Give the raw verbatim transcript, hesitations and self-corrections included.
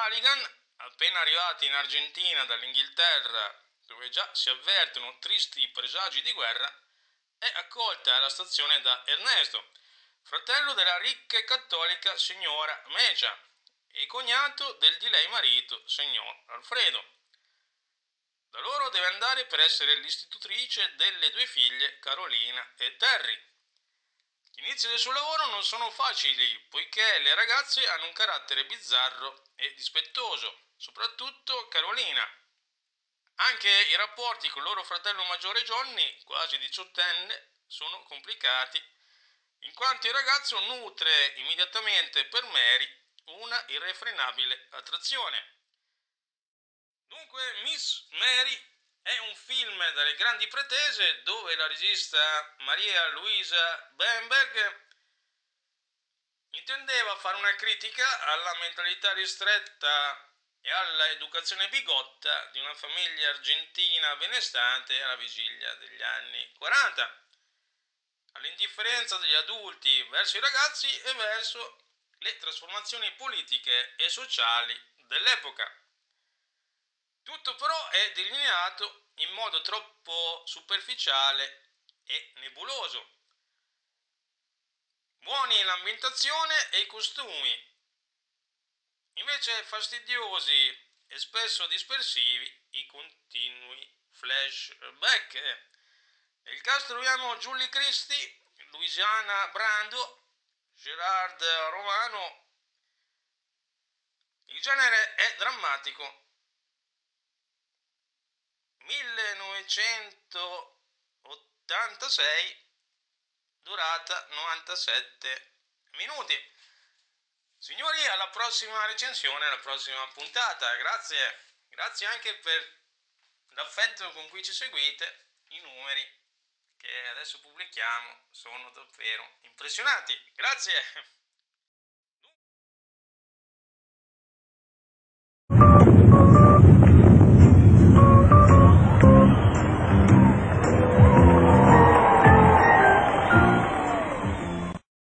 Callaghan, appena arrivati in Argentina dall'Inghilterra, dove già si avvertono tristi presagi di guerra, è accolta alla stazione da Ernesto, fratello della ricca e cattolica signora Mecia e cognato del di lei marito, signor Alfredo. Da loro deve andare per essere l'istitutrice delle due figlie, Carolina e Terry. Gli inizi del suo lavoro non sono facili, poiché le ragazze hanno un carattere bizzarro e dispettoso, soprattutto Carolina. Anche i rapporti con il loro fratello maggiore Johnny, quasi diciottenne, sono complicati, in quanto il ragazzo nutre immediatamente per Mary una irrefrenabile attrazione. Dunque, Miss Mary è un film dalle grandi pretese dove la regista Maria Luisa Bamberg intendeva fare una critica alla mentalità ristretta e alla educazione bigotta di una famiglia argentina benestante alla vigilia degli anni quaranta, all'indifferenza degli adulti verso i ragazzi e verso le trasformazioni politiche e sociali dell'epoca. Tutto però è delineato in modo troppo superficiale e nebuloso. Buoni l'ambientazione e i costumi, invece fastidiosi e spesso dispersivi i continui flashback. Nel cast troviamo Julie Christie, Louisiana Brando, Gerard Romano. Il genere è drammatico. millenovecentottantasei, durata novantasette minuti. Signori, alla prossima recensione, alla prossima puntata. Grazie, grazie anche per l'affetto con cui ci seguite. I numeri che adesso pubblichiamo sono davvero impressionanti. Grazie.